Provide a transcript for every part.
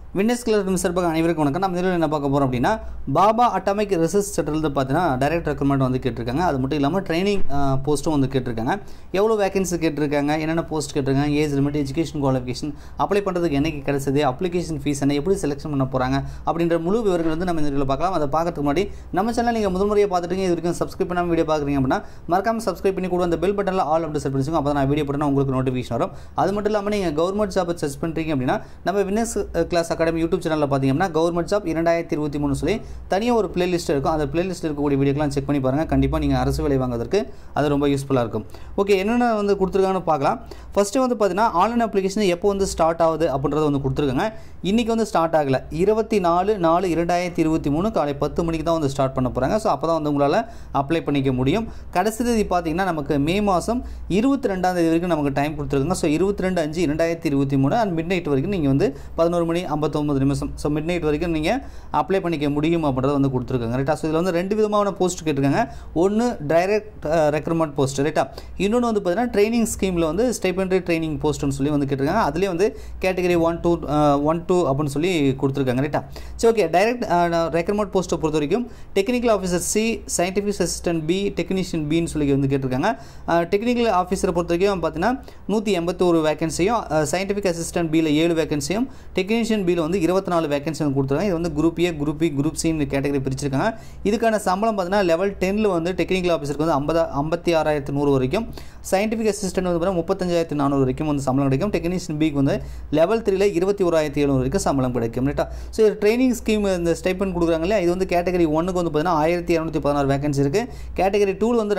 Winxclass சார்பாக அனைவருக்கும் வணக்கம். நம்ம இதில் என்ன பார்க்க போறோம் அப்படினா பாபா அட்டாமிக் ரிசர்ச் சென்டர்ல பார்த்தீங்கன்னா டைரக்ட் ரெக்ரூட்மெண்ட் வந்து கேட்டிருக்காங்க. அது மட்டும் இல்லாம ட்ரைனிங் போஸ்டும் வந்து கேட்டிருக்காங்க. எவ்வளவு வேகன்சி கேட்டிருக்காங்க, என்னென்ன போஸ்ட் கேட்டிருக்காங்க, age limit, education qualification, apply பண்றதுக்கு என்னைக்கு கிடைச்சது, அப்ளிகேஷன் ஃபீஸ் என்ன, எப்படி செலக்ஷன் பண்ண போறாங்க அப்படிங்கற முழு விவரங்கள் வந்து நம்ம இந்த வீடியோல பார்க்கலாம். அதை பார்க்கிறதுக்கு முன்னாடி நம்ம சேனலை நீங்க முதல் முறையா பார்த்துட்டீங்க, இது வரைக்கும் சப்ஸ்கிரைப் பண்ணாம வீடியோ பார்க்குறீங்க அப்படினா மறக்காம சப்ஸ்கிரைப் பண்ணி கூட அந்த பெல் பட்டன்ல ஆல் அப்படி செட் பண்ணிடுங்க. அப்பதான் நான் வீடியோ போட்டா உங்களுக்கு நோட்டிஃபிகேஷன் வரும். அது மட்டும் இல்லாம நீங்க கவர்மெண்ட் ஜாப் சர்ச் பண்றீங்க அப்படினா நம்ம Winxclass அகாடமி யூடியூப் சேனல்ல பாத்தீங்கன்னா கவர்மெண்ட் ஜாப் 2023 சொல்லி தனியா ஒரு பிளேலிஸ்ட் இருக்கும். அந்த பிளேலிஸ்ட்ல இருக்கக்கூடிய வீடியோக்லாம் செக் பண்ணி பாருங்க. கண்டிப்பா நீங்க அரசு வேலை வாங்குவதற்கு அது ரொம்ப யூஸ்ஃபுல்லா இருக்கும். ஓகே, என்னென்ன வந்து கொடுத்திருக்காங்கன்னு பார்க்கலாம். ஃபர்ஸ்ட் வந்து பாத்தீங்கன்னா ஆன்லைன் அப்ளிகேஷன் எப்போ வந்து ஸ்டார்ட் ஆகுது அப்படிங்கறத வந்து கொடுத்திருக்காங்க. இன்னைக்கு வந்து ஸ்டார்ட் ஆகல. 24/4/2023 காலை 10 மணிக்கு தான் வந்து ஸ்டார்ட் பண்ண போறாங்க. சோ அப்பதான் வந்து உங்களால அப்ளை பண்ணிக்க முடியும். கடைசி தேதி பாத்தீங்கன்னா நமக்கு மே மாசம் 22ஆம் தேதி வரைக்கும் நமக்கு டைம் கொடுத்திருக்காங்க. சோ 22/5/2023 and midnight வரைக்கும் நீங்க வந்து 11:59 சோ midnight வரைக்கும் நீங்க அப்ளை பண்ணிக்க முடியும் அப்படிங்கறத வந்து கொடுத்திருக்காங்க. ரைட்டா? சோ இதுல வந்து ரெண்டு விதமான போஸ்ட் கேட்டிருக்காங்க. ஒன்னு டைரக்ட் ரெக்ரூட்மெண்ட் போஸ்ட், ரைட்டா? இன்னொன்னு வந்து பாத்தீங்கன்னா ட்ரைனிங் ஸ்கீம்ல வந்து ஸ்டைபெண்டரி ட்ரைனிங் போஸ்ட்னு சொல்லி வந்து கேட்டிருக்காங்க. அதுலயே வந்து கேட்டகரி 1 2 அப்படினு சொல்லி கொடுத்திருக்காங்க. ரைட்டா? So okay, direct recruitment post பொறுத்த வரைக்கும் technical officer C, scientific assistant B, technician B னு சொல்லி வந்து கேட்டிருக்காங்க. டெக்னிக்கல் ஆபீசர் பொறுத்த வரைக்கும் பாத்தீங்கன்னா 181 வேகன்சியும், சயின்டிஃபிக் அசிஸ்டன்ட் பி ல 7 வேகன்சியும், டெக்னீஷியன் பி ல வந்து 24 வேகன்சி வந்து கொடுத்திருக்காங்க. இது வந்து group A, group B, group C னு கேட்டகரி பிரிச்சிருக்காங்க. இதுக்கான சம்பளம் பாத்தீங்கன்னா லெவல் 10 ல வந்து டெக்னிக்கல் ஆபீசருக்கு வந்து 56,100 வரைக்கும், சயின்டிஃபிக் அசிஸ்டன்ட் வந்து 35,400 வரைக்கும் வந்து சம்பளம் கிடைக்கும். டெக்னீஷியன் பி க்கு வந்து லெவல் 3 ல 21,700 வரைக்கும் சம்பளம் கிடைக்கும். ரைட்டா? சோ இது ட்ரைனிங் ஸ்கீம் இந்த ஸ்டைபெண்ட் கொடுக்குறாங்கல்ல, இது வந்து கேட்டகரி 1 க்கு வந்து பாத்தீங்கன்னா 1,216 வேகன்சி இருக்கு. கேட்டகரி 2 ல வந்து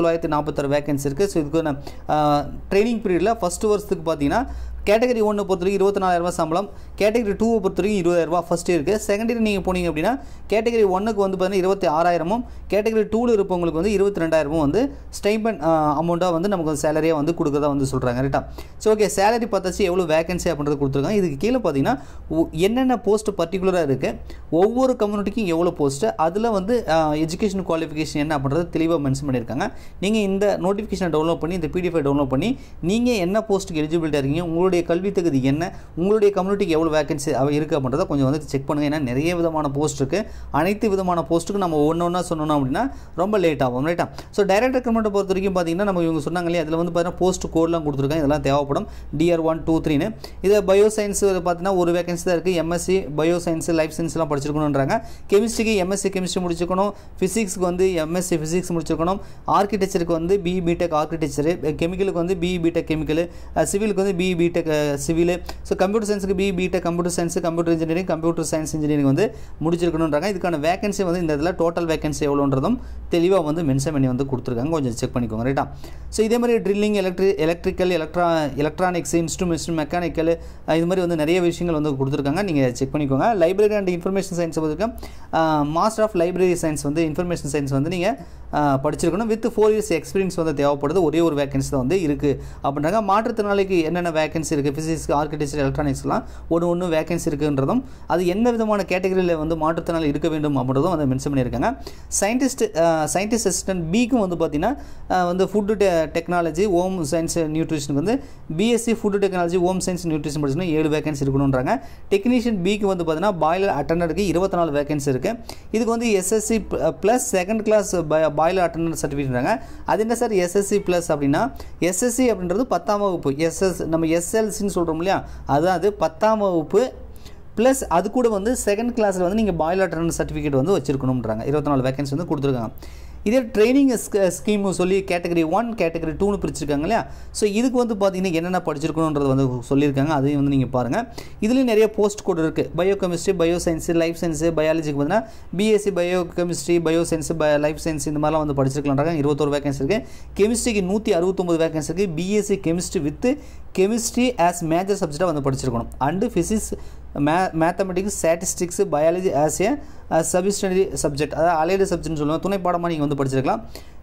2,946 வேகன்சி இருக்கு. சோ இதுக்கு ட்ரைனிங் பீரியட்ல ஃபர்ஸ்ட் வருஷத்துக்கு பாத்தீங்கன்னா கேட்டகரி 1 பொறுத்தவரைக்கும் 24,000 சம்பளம், கேட்டகரி 2 பொறுத்தவரைக்கும் 20,000 ஃபர்ஸ்ட் இருக்கு. செகண்ட் இயர் நீங்க போனீங்க அப்படின்னா கேட்டகரி 1 க்கு வந்து பாத்தீங்கன்னா 26,000 கேட்டகரி 2 ல இருப்பவங்களுக்கு வந்து 22,000 வந்து ஸ்டைபெண்ட் அமௌண்டா வந்து நமக்கு சேலரியா வந்து கொடுக்கறதா வந்து சொல்றாங்க. ரைட்டா? சோ ஓகே, சேலரி பார்த்தாச்சு, எவ்வளவு வேகன்சி அப்படின்றது கொடுத்திருக்காங்க. இதுக்கு கீழ பாத்தீங்கன்னா என்னென்ன போஸ்ட் பர்టిక్యులரா இருக்கு, ஒவ்வொரு கம்யூனிட்டிக்கும் எவ்வளவு போஸ்ட், அதுல வந்து எஜுகேஷன் குவாலிஃபிகேஷன் என்ன அப்படின்றது தெளிவா மென்ஷன் பண்ணிருக்காங்க. நீங்க இந்த நோட்டிஃபிகேஷனை டவுன்லோட் பண்ணி இந்த PDF டவுன்லோட் பண்ணி நீங்க என்ன போஸ்ட்க்கு எலிஜிபிலிட்டா இருக்கீங்க, உங்களுடைய கல்வி தகுதி என்ன, உங்களுடைய கம்யூனிட்டிக்கு எவ்வளவு வேகன்சி இருக்கு அப்படின்றத கொஞ்சம் வந்து செக் பண்ணுங்க. ஏன்னா நிறைய விதமான போஸ்ட் இருக்கு. அனைத்து விதமான போஸ்ட்டுக்கு நம்ம ஒவ்வொன்றா சொன்னோம் அப்படின்னா ரொம்ப லேட் ஆகும். ரைட்டா? ஸோ டைரக்ட் ரெக்ரூட்மெண்ட் பொறுத்த வரைக்கும் பார்த்தீங்கன்னா நம்ம இவங்க சொன்னாங்க இல்லையா, அதில் வந்து பார்த்தீங்கன்னா போஸ்ட் கோட்லாம் கொடுத்துருக்காங்க. இதெல்லாம் தேவைப்படும். DR 1 2 3 இதை பயோ சயின்ஸ் பார்த்தீங்கன்னா ஒரு வேகன்சி தான் இருக்குது. MSc பயோ சயின்ஸ், லைஃப் சயின்ஸ்லாம் படிச்சிருக்கணுன்றாங்க. கெமிஸ்ட்ரிக்கு MSc கெமிஸ்ட்ரி முடிச்சிருக்கணும், ஃபிசிக்ஸ்க்கு வந்து MSc ஃபிசிக்ஸ் முடிச்சிருக்கணும், ஆர்கிடெக்சருக்கு வந்து BE BTech ஆர்கிடெக்சர், கெமிக்கலுக்கு வந்து BE BTech கெமிக்கல், சிவிலுக்கு வந்து BE BTech civil, so computer சயின்ஸுக்கு BE BTech computer science, computer engineering, computer science engineering வந்து முடிச்சிருக்கணுன்றாங்க. இதுக்கான வேகன்சி வந்து இந்த இதில் டோட்டல் வேகன்சி எவ்வளோன்றதும் தெளிவாக வந்து மென்ஷன் பண்ணி வந்து கொடுத்துருக்காங்க. கொஞ்சம் செக் பண்ணிக்கோங்க. ரைட்டா? ஸோ இதே மாதிரி drilling, electrical, electronics, instruments, mechanical, இது மாதிரி வந்து நிறைய விஷயங்கள் வந்து கொடுத்துருக்காங்க. நீங்கள் செக் பண்ணிக்கோங்க. லைப்ரரி அண்ட் இன்ஃபர்மேஷன் சயின்ஸ் வந்து மாஸ்டர் ஆஃப் லைப்ரரி சயின்ஸ் வந்து இன்ஃபர்மேஷன் சயின்ஸ் வந்து நீங்கள் படிச்சிருக்கணும். வித் 4 இயர்ஸ் எக்ஸ்பீரியன்ஸ் வந்து தேவைப்படுது. ஒரே ஒரு வேகன்சி தான் வந்து இருக்குது அப்படின்றாங்க. மாற்றுத்திறனாளிக்கு என்னென்ன வேகன்சி இருக்குது, ஃபிசிக்ஸ், ஆர்கிடெக்சர், எலக்ட்ரானிக்ஸ்லாம் ஒன்று வேகன்சி இருக்குன்றதும், அது என்ன விதமான கேட்டகரியில் வந்து மாற்றுத்திறனாளி இருக்க வேண்டும் அப்படின்றதும் வந்து மென்ஷன் பண்ணியிருக்காங்க. சயின்டிஸ்ட் அசிஸ்டன்ட் பிக்கும் வந்து பார்த்தீங்கன்னா வந்து ஃபுட் டெக்னாலஜி, ஹோம் சயின்ஸ், நியூட்ரிஷனுக்கு வந்து BSc food technology, home science, nutrition படிச்சுன்னா 7 வேகன்சி இருக்கணுன்றாங்க. டெக்னீஷியன் பிக்கு வந்து பார்த்தீங்கன்னா பாய்லர் அட்டண்டருக்கு 24 வேகன்சி இருக்குது. இதுக்கு வந்து SSC plus second class boiler attendant சர்டிஃபிகேட்றாங்க. அது என்ன சார் SSC ப்ளஸ் அப்படின்னா, SSC அப்படின்றது 10ஆம் வகுப்பு, நம்ம SLCன்னு சொல்கிறோம் இல்லையா, அதாவது 10ஆம் வகுப்பு ப்ளஸ் அது கூட வந்து செகண்ட் கிளாஸில் வந்து நீங்கள் பாய்லர் அட்டண்டர் சர்டிஃபிகேட் வந்து வச்சிருக்கணும்ன்றாங்க. 24 வேகன்சி வந்து கொடுத்துருக்காங்க. இதே ட்ரைனிங் ஸ்கீம் சொல்லி கேட்டகரி 1 கேட்டகரி 2னு பிரிச்சிருக்காங்க இல்லையா. ஸோ இதுக்கு வந்து பார்த்தீங்கன்னா என்னென்ன படிச்சிருக்கணுன்றது வந்து சொல்லியிருக்காங்க. அதையும் வந்து நீங்கள் பாருங்கள். இதுலேயும் நிறைய போஸ்ட் கோட் இருக்குது. Biochemistry, bio science, life science, பயாலஜிக்கு பார்த்தீங்கன்னா BSc biochemistry, bio science, life science இந்த மாதிரிலாம் வந்து படிச்சிருக்கலான்றாங்க. 21 வேகன்சி இருக்குது. கெமிஸ்ட்ரிக்கு 169 வேகன்சி இருக்குது. BSc chemistry with chemistry as major சப்ஜெக்டாக வந்து படிச்சிருக்கணும். And physics, mathematics, statistics, biology as a subsidiary subject, அதாவது அலைடு சப்ஜெக்ட்னு சொல்லுவாங்க, துணை பாடமாக நீங்கள் வந்து படிச்சிருக்கலாம்.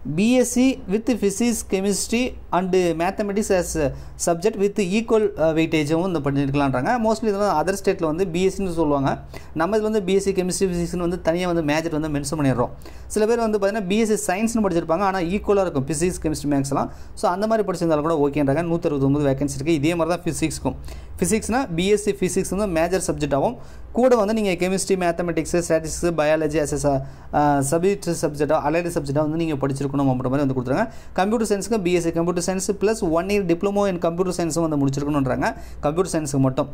BSc with physics, chemistry and mathematics as subject with equal weightage வந்து பண்ணிருக்கலாம்ன்றாங்க. மோஸ்ட்லி இதெல்லாம் அதர் ஸ்டேட்டில் வந்து பிஎஸ்சின்னு சொல்லுவாங்க. நம்ம இதில் வந்து பிஎஸ்சி கெமிஸ்ட்ரி ஃபிசிக்ஸ்னு வந்து தனியாக வந்து மேஜர் வந்து மென்ஷன் பண்ணிடுறோம். சில பேர் வந்து பார்த்தீங்கன்னா பிஎஸ்சி சயின்ஸ்னு படிச்சிருப்பாங்க, ஆனால் ஈக்குவலாக இருக்கும் ஃபிசிக்ஸ் கெமிஸ்ட்ரி மேக்ஸ்லாம். ஸோ அந்த மாதிரி படிச்சிருந்தாலும் கூட ஓகேன்றாங்க. 169 வேகன்சி இருக்குது. இதே மாதிரி தான் ஃபிசிக்ஸ்க்கும். ஃபிசிக்ஸ்னா பிஎஸ்சி ஃபிசிக்ஸ் வந்து மேஜர் சப்ஜெக்ட் ஆகும். கூட வந்து நீங்கள் chemistry, mathematics, statistics, biology as சப்ஜெக்டாக அலைடு சப்ஜெக்டாக வந்து நீங்கள் படிச்சிருக்கணும் அப்படின்ற மாதிரி வந்து கொடுத்துருங்க. கம்ப்யூட்டர் சயின்ஸுக்கு BSc computer science plus 1 year diploma in computer சயின்ஸும் வந்து முடிச்சிருக்கணுன்றாங்க. கம்ப்யூட்டர் சயின்ஸுக்கு மட்டும்.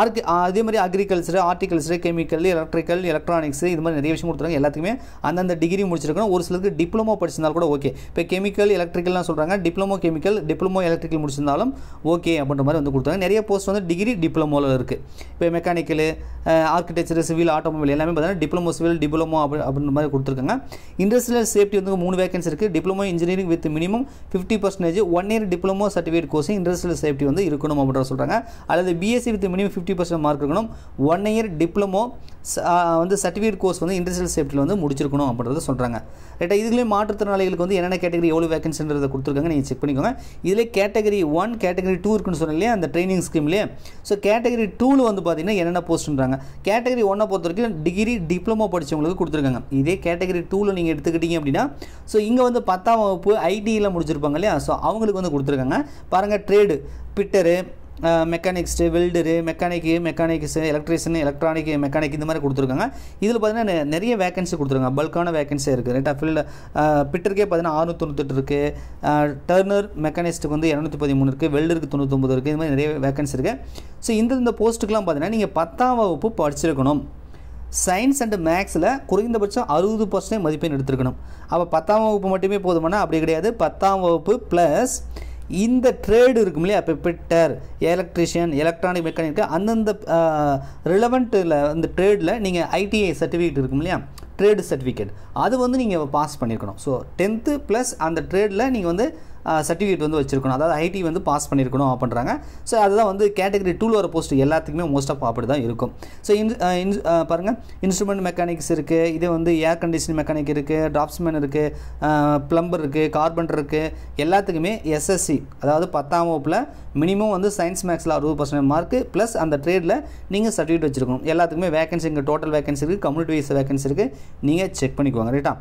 அதே மாதிரி agriculture, horticulture, chemical, electrical, electronics இது மாதிரி நிறைய விஷயம் கொடுத்துருக்காங்க. எல்லாத்துக்குமே அந்தந்த டிகிரி முடிச்சிருக்கணும். ஒரு சிலருக்கு டிப்ளமோ படிச்சிருந்தாலும் கூட ஓகே. இப்போ கெமிக்கல், எலக்ட்ரிக்கல்லாம் சொல்கிறாங்க. டிப்ளமோ கெமிக்கல், டிப்ளமோ எலக்ட்ரிக்கல் முடிச்சிருந்தாலும் ஓகே அப்படின்ற மாதிரி வந்து கொடுத்தாங்க. நிறைய போஸ்ட் வந்து டிகிரி டிப்ளமோவில் இருக்குது. இப்போ மெக்கானிக்கல், ஆர்கிடெக்சர், சிவில், ஆட்டோமொபைல் எல்லாமே பார்த்தீங்கன்னா டிப்ளமோ சிவில், டிப்ளமோ அப்படின்ற மாதிரி கொடுத்துருக்காங்க. இண்டஸ்ட்ரியல் சேஃப்டி வந்து 3 வேகன்சி இருக்குது. Diploma engineering with minimum 50% 1 year diploma certificate course industrial safety வந்து இருக்கணும் அப்படின்ற சொல்கிறாங்க. அல்லது பிஎஸ்சி வித் மினிமம் 50% மார்க் இருக்கணும். 1 year டிப்ளமோ வந்து சர்டிஃபிகேட் கோர்ஸ் வந்து இண்டஸ்ட்ரியல் சேஃப்டியில் வந்து முடிச்சிருக்கணும் அப்படின்றத சொல்கிறாங்க. ரைட்டா, இதுலேயே மாற்றுத்திறனாளிகளுக்கு வந்து என்னென்ன கேட்டகரி எவ்வளோ வேகன்சின்றதை கொடுத்துருக்காங்க, நீங்கள் செக் பண்ணிக்கோங்க. இதிலே கேட்டகரி 1 கேட்டகரி 2 இருக்குன்னு சொன்னாலே அந்த ட்ரைனிங் ஸ்கீம்லேயே. ஸோ கேட்டகரி 2ல் வந்து பார்த்தீங்கன்னா என்னென்ன போஸ்ட்ன்றாங்க. கேட்டகரி 1 பொறுத்த வரைக்கும் டிகிரி டிப்ளமோ படித்தவங்களுக்கு கொடுத்துருக்காங்க. இதே கேட்டகரி 2ல் நீங்கள் எடுத்துக்கிட்டீங்க அப்படின்னா ஸோ இங்கே வந்து 10ஆம் வகுப்பு ஐடியில் முடிச்சிருப்பாங்க இல்லையா, ஸோ அவங்களுக்கு வந்து கொடுத்துருக்காங்க. பாருங்கள், trade, fitter, machinist, welder, mechanics, electrician, electronic, mechanic இந்த மாதிரி கொடுத்துருக்காங்க. இதில் பார்த்தீங்கன்னா நிறைய வேகன்சி கொடுத்துருக்காங்க. பல்கான வேகன்சியாக இருக்குது. ரைட்டாக ஃபீல்டு பிட்டருக்கே பார்த்தீங்கன்னா 698 இருக்குது. டர்னர் மெக்கானிஸ்ட்டுக்கு வந்து 213 இருக்குது. வெல்டருக்கு 99 இருக்குது. இது மாதிரி நிறைய வேகன்சி இருக்குது. ஸோ இந்த போஸ்ட்டுக்கெலாம் பார்த்தீங்கன்னா நீங்கள் 10ஆம் வகுப்பு படிச்சிருக்கணும். சயின்ஸ் அண்ட் மேக்ஸில் குறைந்தபட்சம் 60% மதிப்பெண் எடுத்துருக்கணும். அப்போ 10ஆம் வகுப்பு மட்டுமே போதுமானா அப்படி கிடையாது. 10ஆம் வகுப்பு ப்ளஸ் இந்த ட்ரேடு இருக்கும் இல்லையா, இப்போ பிட்டர், எலக்ட்ரிஷியன், எலக்ட்ரானிக், மெக்கானிக் அந்தந்த ரிலவெண்ட்டில் அந்த ட்ரேடில் நீங்கள் ஐடிஐ சர்டிஃபிகேட் இருக்கும் இல்லையா, ட்ரேடு சர்டிஃபிகேட் அது வந்து நீங்கள் பாஸ் பண்ணியிருக்கணும். ஸோ 10th ப்ளஸ் அந்த ட்ரேடில் நீங்கள் வந்து சர்டிஃபிகேட் வந்து வச்சுருக்கணும். அதாவது ஐடி வந்து பாஸ் பண்ணியிருக்கணும் அப்படின்றாங்க. ஸோ அதுதான் வந்து கேட்டகரி 2ல் வர போஸ்ட் எல்லாத்துக்குமே மோஸ்ட் ஆஃப் அப்படி தான் இருக்கும். ஸோ பாருங்கள், இன்ஸ்ட்ருமெண்ட் மெக்கானிக்ஸ் இருக்குது. இதே வந்து ஏர் கண்டிஷனிங் மெக்கானிக் இருக்குது, டிராப்ஸ்மேன் இருக்குது, ப்ளம்பர் இருக்குது, கார்பெண்டர் இருக்குது. எல்லாத்துக்குமே எஸ்எஸ்சி அதாவது 10ஆம் வகுப்பில் மினிமம் வந்து சயின்ஸ் மேக்ஸில் 60% மார்க்கு ப்ளஸ் அந்த ட்ரேடில் நீங்கள் சர்டிஃபிகேட் வச்சுருக்கணும். எல்லாத்துக்குமே வேகன்சி இங்கே டோட்டல் வேகன்சி இருக்குது, கம்யூனிட்டி வைஸ் வேகன்சி இருக்குது. நீங்கள் செக் பண்ணிக்குவாங்க. ரைட்டா,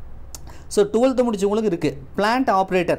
ஸோ 12th முடிச்சவங்களுக்கு இருக்குது. பிளான்ட் ஆப்ரேட்டர்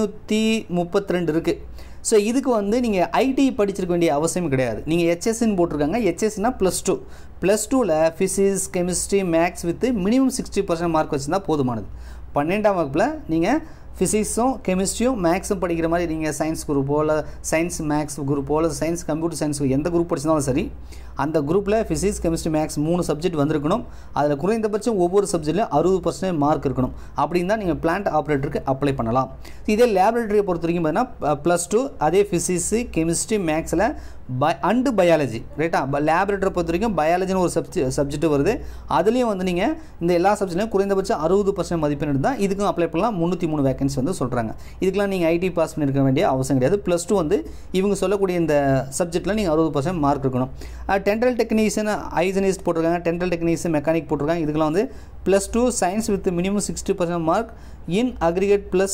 532 இருக்குது. ஸோ இதுக்கு வந்து நீங்கள் ஐடி படிச்சிருக்க வேண்டிய அவசியம் கிடையாது. நீங்கள் ஹெச்எஸ்ன்னு போட்டிருக்காங்க. ஹெச்எஸ்னா +2. +2ல் physics, chemistry, maths with minimum 60% mark வச்சுருந்தா போதுமானது. 12ஆம் வகுப்பில் நீங்கள் ஃபிசிக்ஸும் கெமிஸ்ட்ரியும் மேக்ஸும் படிக்கிற மாதிரி நீங்கள் சயின்ஸ் குரூப்போ இல்லை சயின்ஸ் மேக்ஸ் குரூப்போ இல்லை சயின்ஸ் கம்ப்யூட்டர் சயின்ஸ் எந்த குரூப் படிச்சிருந்தாலும் சரி, அந்த குரூப்பில் ஃபிசிக்ஸ், கெமிஸ்ட்ரி, மேக்ஸ் 3 சப்ஜெக்ட் வந்திருக்கணும். அதில் குறைந்தபட்சம் ஒவ்வொரு சப்ஜெக்ட்லையும் 60% மார்க் இருக்கணும். அப்படின்னு தான் நீங்கள் பிளான்ட் ஆப்ரேட்டருக்கு அப்ளை பண்ணலாம். இதே லேபரேட்டரியை பொறுத்த வரைக்கும் பார்த்தீங்கன்னா +2 அதே ஃபிசிக்ஸு, கெமிஸ்ட்ரி, மேக்ஸில் அண்டு பயாலஜி. ரைட்டா, லேபரேட்டரை பொறுத்த வரைக்கும் பயாலஜின்னு ஒரு சப்ஜெக்ட் வருது. அதுலேயும் வந்து நீங்கள் இந்த எல்லா சப்ஜெக்ட்லையும் குறைந்தபட்சம் 60% மதிப்பெண் எடுத்தால் இதுக்கும் அப்ளை பண்ணலாம். 303 வேகன்சி வந்து சொல்கிறாங்க. இதுக்கெலாம் நீங்கள் ஐடி பாஸ் பண்ணியிருக்க வேண்டிய அவசியம் கிடையாது. +2 வந்து இவங்க சொல்லக்கூடிய இந்த சப்ஜெக்ட்டில் நீங்கள் 60% மார்க் இருக்கணும். டென்டல் டெக்னீஷியன், ஹைஜனிஸ்ட் போட்டிருக்காங்க. டென்டல் டெக்னீஷியன், மெக்கானிக் போட்டிருக்காங்க. இதுக்கெல்லாம் வந்து +2 science with minimum 60% mark in aggregate plus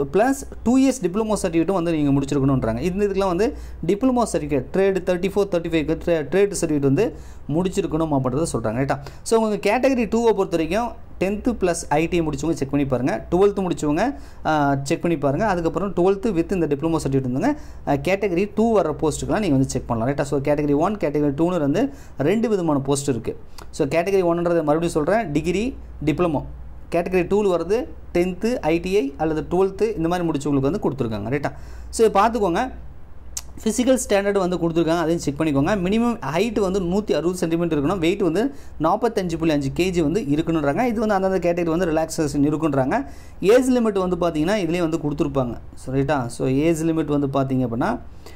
2 years diploma சர்டிஃபிகேட்டும் வந்து நீங்கள் முடிச்சிருக்கணுன்றாங்க. இதுக்கெல்லாம் வந்து diploma certificate trade 34-35 trade certificate வந்து முடிச்சிருக்கணும் அப்படின்றத சொல்கிறாங்க. ரைட்டா, ஸோ உங்கள் கேட்டகரி 2வை பொறுத்த வரைக்கும் 10th ப்ளஸ் ஐடிஐ முடிச்சவங்க செக் பண்ணி பாருங்கள். 12th முடிச்சவங்க செக் பண்ணி பாருங்கள். அதுக்கப்புறம் 12th வித் இந்த டிப்ளமோ சர்டிஃபிகேட் இருந்தாங்க. கேட்டகரி 2 வர போஸ்ட்டுக்கெலாம் நீங்கள் வந்து செக் பண்ணலாம். ரைட்டா, ஸோ கேட்டகரி 1 கேட்டகரி 2ன்னு வந்து 2 விதமான போஸ்ட் இருக்குது. ஸோ கேட்டகரி 1ன்றது மறுபடியும் சொல்கிறேன், டிகிரி டிப்ளமோ. கேட்டகரி 2ல் வருது 10th ஐடிஐ அல்லது 12th இந்த மாதிரி முடிச்சவங்களுக்கு வந்து கொடுத்துருக்காங்க. ரைட்டா, ஸோ பார்த்துக்கோங்க. ஃபிசிக்கல் ஸ்டாண்டர்ட் வந்து கொடுத்துருக்காங்க, அதையும் செக் பண்ணிக்கோங்க. மினிமம் ஹைட் வந்து 160 சென்டிமீட்டர் இருக்கணும். வெயிட் வந்து 45.5 kg வந்து இருக்கணுன்றாங்க. இது வந்து அந்தந்த கேட்டகரி வந்து ரிலாக்ஸேஷன் இருக்குன்றாங்க. ஏஜ் லிமிட் வந்து பார்த்தீங்கன்னா இதுலேயே வந்து கொடுத்துருப்பாங்க. ஸோ ரைட்டா, ஸோ ஏஜ் லிமிட் வந்து பார்த்தீங்க அப்படின்னா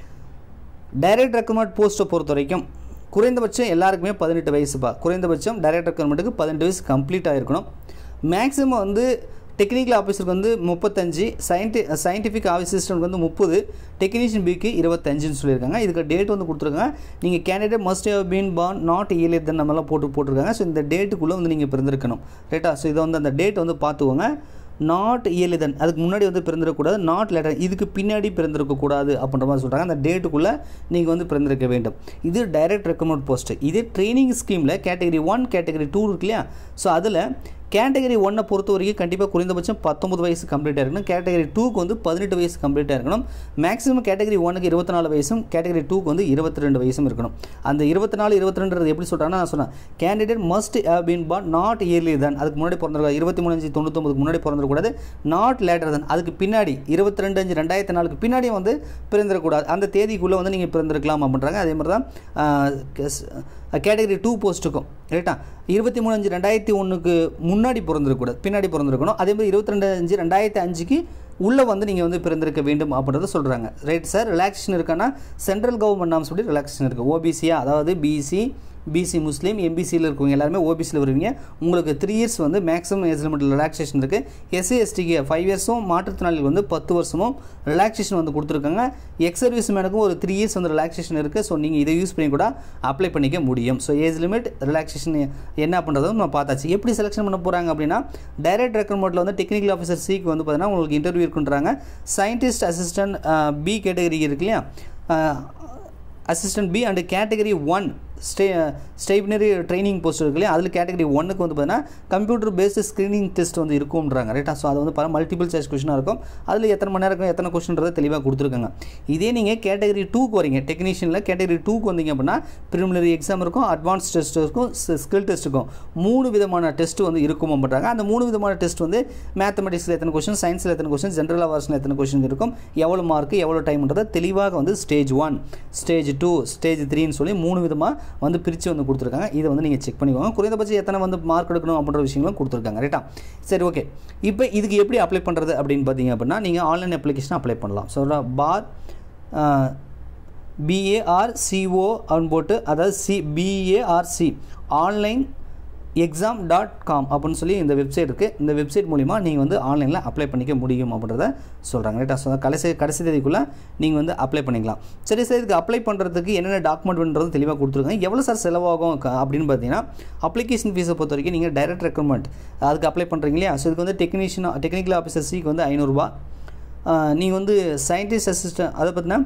டைரக்ட் ரெக்ரூட்மெண்ட் போஸ்ட்டை பொறுத்த வரைக்கும் குறைந்தபட்சம் எல்லாருக்குமே 18 வயசுப்பா. குறைந்தபட்சம் டைரக்ட் ரெக்ரூட்மெண்ட்டுக்கு 18 வயசு கம்ப்ளீட் ஆகிருக்கணும். மேக்ஸிமம் வந்து டெக்னிக்கல் ஆஃபீஸருக்கு வந்து 35, சயின்டிஃபிக் ஆஃபீஸருக்கு வந்து 30, டெக்னீஷியன் பிக்கு 25ன்னு சொல்லியிருக்காங்க. இதுக்கு டேட் வந்து கொடுத்துருக்காங்க. நீங்கள் candidate must have been born not earlier நம்மளாம் போட்டிருக்காங்க. ஸோ இந்த டேட்டுக்குள்ளே வந்து நீங்கள் பிறந்திருக்கணும். ரைட்டா, ஸோ இதை வந்து அந்த டேட் வந்து பார்த்துக்கோங்க. நாட் இயர்லி தென் அதுக்கு முன்னாடி வந்து பிறந்திருக்கக்கூடாது, நாட் லேட்டர் இதுக்கு பின்னாடி பிறந்திருக்கக்கூடாது அப்படின்ற மாதிரி சொல்கிறாங்க. அந்த டேட்டுக்குள்ளே நீங்கள் வந்து பிறந்திருக்க வேண்டும். இது டைரக்ட் ரெக்ரூட்மெண்ட் போஸ்ட்டு. இதே ட்ரைனிங் ஸ்கீமில் கேட்டகரி 1 கேட்டகரி 2 இருக்கு இல்லையா, ஸோ அதில் கேட்டகரி 1 பொறுத்த வரைக்கும் கண்டிப்பாக குறைந்தபட்சம் 19 வயசு கம்ப்ளீட்டாக இருக்கணும். கேட்டகரி 2க்கு வந்து 18 வயசு கம்ப்ளீட்டாக இருக்கணும். மேக்ஸிமம் கேட்டகரி 1க்கு 24 வயசும் கேட்டகரி 2க்கு வந்து 22 வயசும் இருக்கணும். அந்த 24 22 எப்படி சொல்கிறாங்கன்னா, நான் சொன்னேன் candidate must have been born not early then அதுக்கு முன்னாடி பிறந்திருக்காது, 23/5/99 முன்னாடி பிறந்திருக்கூடாது, நாட் லேட்டர் தென் அதுக்கு பின்னாடி 22/5/2004 பின்னாடியே வந்து பிறந்திருக்கக்கூடாது, அந்த தேதிக்குள்ளே வந்து நீங்கள் பிறந்திருக்கலாம் அப்படின்றாங்க. அதே மாதிரி தான் கேட்டகரி 2 போஸ்ட்டுக்கும் ரைட்டா 23/5/2001க்கு முன்னாடி பிறந்திருக்கூடாது, பின்னாடி பிறந்திருக்கணும். அதே மாதிரி 22/5/2005க்கு உள்ளே வந்து நீங்கள் வந்து பிறந்திருக்க வேண்டும் அப்படின்றத சொல்கிறாங்க. Right sir. ரிலாக்ஸேஷன் இருக்கான்னா சென்ட்ரல் கவர்மெண்ட் நாம்ஸ் படி ரிலாக்ஸேஷன் இருக்குது. ஓபிசியா அதாவது பிசி முஸ்லீம் எம்பிசியில் இருக்கவங்க எல்லாருமே ஓபிசியில் வருவீங்க. உங்களுக்கு 3 இயர்ஸ் வந்து மேக்ஸிமம் ஏஜ் லிமிட் ரிலாக்ஸேஷன் இருக்குது. எஸ்சி எஸ்டிக்கு 5 இயர்ஸும் மாற்றுத்திறனாளிகள் வந்து 10 வருஷமும் ரிலாக்ஸேஷன் வந்து கொடுத்துருக்காங்க. எக்ஸ் சர்வீஸ் மேனுக்கும் ஒரு 3 இயர்ஸ் வந்து ரிலாக்ஸேஷன் இருக்குது. ஸோ நீங்கள் இதை யூஸ் பண்ணி கூட அப்ளை பண்ணிக்க முடியும். ஸோ ஏஜ் லிமிட் ரிலாக்ஸேஷன் என்ன பண்ணுறதும் நம்ம பார்த்தாச்சு. எப்படி செலெக்ஷன் பண்ண போகிறாங்க அப்படின்னா, டைரக்ட் ரெக்ரூட்மெண்ட்டில் வந்து டெக்னிக்கல் ஆஃபீஸர் சிக்கு வந்து பார்த்தீங்கன்னா உங்களுக்கு இன்டர்வியூ இருக்குன்றாங்க. சயின்டிஸ்ட் அசிஸ்டன்ட் பி கேட்டகரி இருக்கு இல்லையா, assistant B and category 1 stipendiary training post இருக்கு இல்லையா, அதில் கேட்டகரி 1க்கு வந்து பார்த்தீங்கன்னா கம்ப்யூட்டர் பேஸ்டு ஸ்க்ரீனிங் டெஸ்ட் வந்து இருக்கும்ன்றாங்க. ரைட்டா. ஸோ அது வந்து மல்டிபிள் சாய்ஸ் கொஸ்டினாக இருக்கும். அதில் எத்தனை மணி நேரம் இருக்கும், எத்தனை கொஸ்டின்றதை தெளிவாக கொடுத்துருக்காங்க. இதே நீங்கள் கேட்டகரி 2க்கு வரீங்க, டெக்னீஷியனில் கேட்டகரி 2க்கு வந்தீங்க அப்படின்னா ப்ரிலிமினரி எக்ஸாம் இருக்கும், அட்வான்ஸ் டெஸ்ட் இருக்கும், ஸ்கில் டெஸ்ட் இருக்கும். 3 விதமான டெஸ்ட் வந்து இருக்கும் பண்ணுறாங்க. அந்த 3 விதமான டெஸ்ட் வந்து மேத்தமெட்டிக்ஸில் எத்தனை கொஸ்டின், சயின்ஸில் எத்தனை கொஸ்டின், ஜென்ரல் அவேர்ஸில் எத்தனை கொஸ்டின் இருக்கும், எவ்வளோ மார்க் எவ்வளோ டைம்ன்றதை தெளிவாக வந்து ஸ்டேஜ் 1 ஸ்டேஜ் 2 ஸ்டேஜ் 3ன்னு சொல்லி 3 விதமாக வந்து பிரித்து வந்து கொடுத்துருக்காங்க. இதை வந்து நீங்கள் செக் பண்ணிக்கோங்க. குறைந்தபட்சம் எத்தனை வந்து மார்க் எடுக்கணும் அப்படின்ற விஷயங்களும் கொடுத்துருக்காங்க. ரைட்டா. சரி, ஓகே. இப்போ இதுக்கு எப்படி அப்ளை பண்ணுறது அப்படின்னு பார்த்தீங்க அப்படின்னா, நீங்கள் ஆன்லைன் அப்ளிகேஷன் அப்ளை பண்ணலாம். ஸோ பார் BARCO அப்படின்னு போட்டு, அதாவது BARC ஆன்லைன் exam.com அப்படின்னு சொல்லி இந்த வெப்சைட் இருக்குது. இந்த வெப்சைட் மூலிமா நீங்கள் வந்து ஆன்லைனில் அப்ளை பண்ணிக்க முடியும் அப்படின்றத சொல்கிறாங்க. ரைட்டா. ஸோ கடைசி தேதிக்குள்ளே நீங்கள் வந்து அப்ளை பண்ணிக்கலாம். சரி சார், இதுக்கு அப்ளை பண்ணுறதுக்கு என்னென்ன டாக்குமெண்ட்ன்றது தெளிவாக கொடுத்துருக்காங்க. எவ்வளோ சார் செலவாகும் அப்படின்னு பார்த்தீங்கன்னா, அப்ளிகேஷன் ஃபீஸை பொறுத்த வரைக்கும் நீங்கள் டைரக்ட் ரெக்ரூட்மெண்ட் அதுக்கு அப்ளை பண்ணுறீங்க இல்லையா, ஸோ இதுக்கு வந்து டெக்னிக்கல் ஆஃபீஸர் சிக்கு வந்து 500 ரூபா. நீங்கள் வந்து சயின்டிஸ்ட் அசிஸ்டன்ட் அதை பார்த்தீங்கன்னா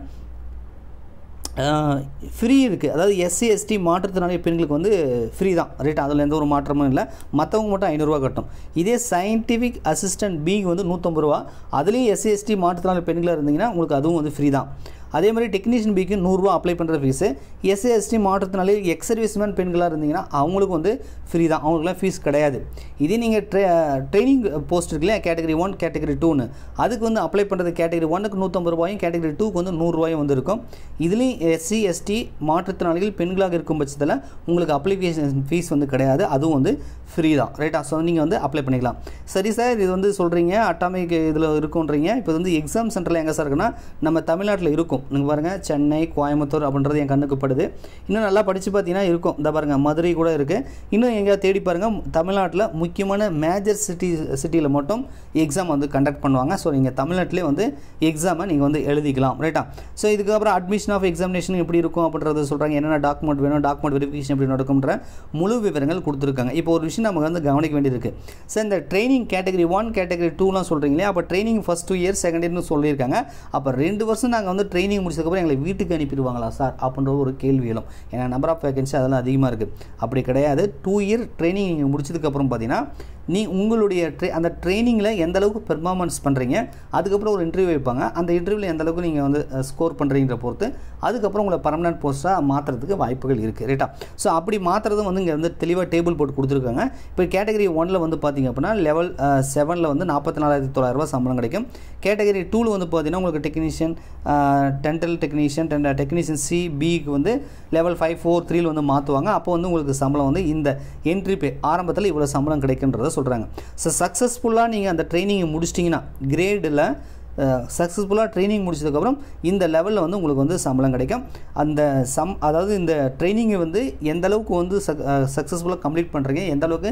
ஃப்ரீ இருக்குது. அதாவது எஸ்சி எஸ்டி மாற்றுத்திறனாளி பெண்களுக்கு வந்து ஃப்ரீ தான். ரைட். அதில் எந்த ஒரு மாற்றமும் இல்லை. மற்றவங்க மட்டும் 500 ரூபா கட்டணும். இதே சயின்டிஃபிக் அசிஸ்டன்ட் பிக்கு வந்து 150 ரூபா. அதுலேயும் எஸ்சி எஸ்டி மாற்றுத்திறனாளி பெண்களாக இருந்தீங்கன்னா உங்களுக்கு அதுவும் வந்து ஃப்ரீ தான். அதே மாதிரி டெக்னீஷியன் பிக்கு 100 ரூபா அப்ளை பண்ணுற ஃபீஸு. எஸ்சி எஸ்டி மாற்றுத்திறனாளி எக்ஸ் சர்வீஸ்மேன் பெண்களாக இருந்தீங்கன்னா அவங்களுக்கு வந்து ஃப்ரீ தான், அவங்களுக்குலாம் ஃபீஸ் கிடையாது. இதே நீங்கள் ட்ரைனிங் போஸ்ட் இருக்குல்லையா, கேட்டகரி 1 கேட்டகரி 2ன்னு அதுக்கு வந்து அப்ளை பண்ணுறது கேட்டகரி 1க்கு 150 ரூபாயும் கேட்டகரி 2க்கு வந்து 100 ரூபாயும் வந்து இருக்கும். இதுலேயும் எஸ்சி எஸ்டி மாற்றுத்திறனாளிகள் பெண்களாக இருக்கும் பட்சத்தில் உங்களுக்கு அப்ளிகேஷன் ஃபீஸ் வந்து கிடையாது, அதுவும் வந்து ஃப்ரீ தான். ரைட்டா. ஸோ நீங்கள் வந்து அப்ளை பண்ணிக்கலாம். சரி சார், இது வந்து சொல்கிறீங்க அட்டாமிக் இதில் இருக்குன்றீங்க. இப்போ வந்து எக்ஸாம் சென்டரில் எங்கே சார் இருக்குன்னா, நம்ம தமிழ்நாட்டில் இருக்கும். நீங்கள் பாருங்கள், சென்னை கோயம்புத்தூர் அப்படின்றது என் கண்ணுக்கு படுது. இன்னும் நல்லா படித்து பார்த்தீங்கன்னா இருக்கும். இந்த பாருங்கள், மதுரை கூட இருக்குது. இன்னும் எங்கேயா தேடி பாருங்கள், தமிழ்நாட்டில் முக்கியமான மேஜர் சிட்டியில் மட்டும் எக்ஸாம் வந்து கண்டக்ட் பண்ணுவாங்க. ஸோ நீங்கள் தமிழ்நாட்டிலே வந்து எக்ஸாமை நீங்கள் வந்து எழுதிக்கலாம். ரைட்டா. ஸோ இதுக்கப்புறம் அட்மிஷன் ஆஃப் எக்ஸாமினேஷன் எப்படி இருக்கும் அப்படின்றத சொல்கிறாங்க. என்னென்ன டாக்குமெண்ட் வேணும், டாக்குமெண்ட் வெரிஃபிகேஷன் எப்படி நடக்கும்ன்ற முழு விவரங்கள் கொடுத்துருக்காங்க. இப்போ ஒரு விஷயம் நமக்கு வந்து கவனிக்க வேண்டியிருக்கு சார். இந்த ட்ரைனிங் கேட்டகரி 1 கேட்டகரி 2லாம் சொல்கிறீங்களே, அப்போ ட்ரைனிங் ஃபஸ்ட் 2 இயர் செகண்ட் இயர்னு சொல்லியிருக்காங்க. அப்போ 2 வருஷம் நாங்கள் வந்து ட்ரைனிங் முடிச்சதுக்கப்புறம் எங்களை வீட்டுக்கு அனுப்பிடுவாங்களா சார் அப்படின்ற ஒரு கேள்வி எழும். ஏன்னா நம்பர் ஆஃப் வேகன்சி அதெல்லாம் அதிகமாக இருக்குது. அப்படி கிடையாது. 2 இயர் ட்ரைனிங் நீங்கள் முடிச்சதுக்கப்புறம் பார்த்தீங்கன்னா, உங்களுடைய அந்த ட்ரைனிங்கில் எந்த அளவுக்கு பெர்ஃபார்மன்ஸ் பண்ணுறீங்க, அதுக்கப்புறம் ஒரு இன்டர்வியூ வைப்பாங்க. அந்த இன்டர்வியூவில் எந்த அளவுக்கு நீங்கள் வந்து ஸ்கோர் பண்ணுறீங்கிற பொறுத்து அதுக்கப்புறம் உங்களை பர்மனன்ட் போஸ்ட்டாக மாற்றுறதுக்கு வாய்ப்புகள் இருக்குது. ரைட்டா. ஸோ அப்படி மாற்றுறதும் வந்து இங்கே வந்து தெளிவாக டேபிள் போட்டு கொடுத்துருக்காங்க. இப்போ கேட்டகரி 1ல் வந்து பார்த்திங்க அப்படின்னா லெவல் 7ல் வந்து 44,900 ரூபா சம்பளம் கிடைக்கும். கேட்டகரி 2ல் வந்து பார்த்தீங்கன்னா உங்களுக்கு டெக்னீஷியன் டென்டல் டெக்னீஷியன் சி பிக்கு வந்து லெவல் 5 4 3ல் வந்து மாற்றுவாங்க. அப்போ வந்து உங்களுக்கு சம்பளம் வந்து இந்த என்ட்ரி பே ஆரம்பத்தில் இவ்வளோ சம்பளம் கிடைக்குன்றத சொல்கிறாங்க. ஸோ சக்ஸஸ்ஃபுல்லாக நீங்கள் அந்த ட்ரைனிங்கை முடிச்சிட்டிங்கன்னா கிரேடில் சக்ஸஸ்ஃபுல்லாக ட்ரைனிங் முடிச்சதுக்கப்புறம் இந்த லெவலில் வந்து உங்களுக்கு வந்து சம்பளம் கிடைக்கும். அந்த அதாவது இந்த ட்ரைனிங்கை வந்து எந்த அளவுக்கு வந்து சக்ஸஸ்ஃபுல்லாக கம்ப்ளீட் பண்ணுறீங்க, எந்த அளவுக்கு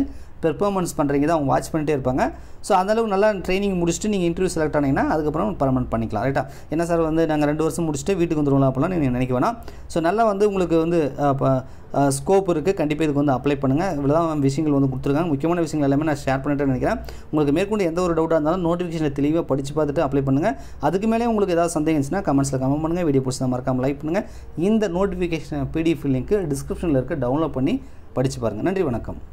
பெர்ஃபார்மன்ஸ் பண்ணுறீங்க தான் அவங்க வாட்ச் பண்ணிட்டே இருப்பாங்க. ஸோ அந்தளவுக்கு நல்லா ட்ரைனிங் முடிச்சுட்டு நீங்கள் இன்டர்வியூ செலக்ட் ஆனீங்கன்னா அதுக்கப்புறம் பர்மனெண்ட் பண்ணிக்கலாம். ரைட்டா? என்ன சார் வந்து நாங்கள் 2 வருஷம் முடிச்சுட்டு வீட்டுக்கு வந்துடுவோம் அப்படிலாம் நீங்கள் நினைக்க வேணாம். ஸோ நல்லா வந்து உங்களுக்கு வந்து ஸ்கோப் இருக்குது. கண்டிப்பாக இதுக்கு வந்து அப்ளை பண்ணுங்கள். இவ்வளோ தான் விஷயங்கள் வந்து கொடுத்துருக்காங்க. முக்கியமான விஷயங்கள் எல்லாமே நான் ஷேர் பண்ணிட்டேன்னு நினைக்கிறேன். உங்களுக்கு மேற்கொண்டு எந்த ஒரு டவுட்டாக இருந்தாலும் நோட்டிஃபிகேஷனை தெளிவாக படித்து பார்த்துட்டு அப்ளை பண்ணுங்கள். அதுக்கு மேலே உங்களுக்கு ஏதாவது சந்தேகம் இருந்துச்சுன்னா கமெண்ட்ஸில் கமெண்ட் பண்ணுங்கள். வீடியோ பிடிச்சா மறக்காமல் லைக் பண்ணுங்கள். இந்த நோட்டிஃபிகேஷன் PDF லிங்க் டிஸ்கிரிப்ஷனில் இருக்க டவுன்லோட் பண்ணி படித்து பாருங்கள். நன்றி, வணக்கம்.